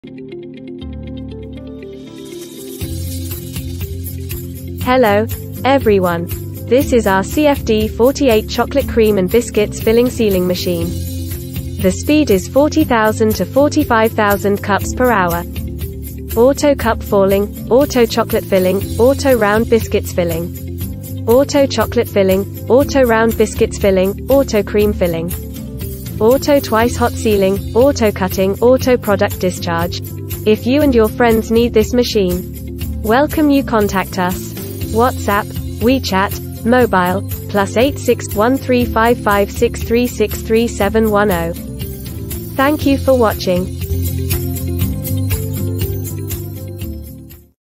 Hello, everyone. This is our CFD48 chocolate cream and biscuits filling sealing machine. The speed is 40,000 to 45,000 cups per hour. Auto cup falling, auto chocolate filling, auto round biscuits filling. Auto chocolate filling, auto round biscuits filling, auto cream filling. Auto twice hot sealing, auto cutting, auto product discharge. If you and your friends need this machine, welcome you contact us. WhatsApp, WeChat, mobile, +86 135563633710. Thank you for watching.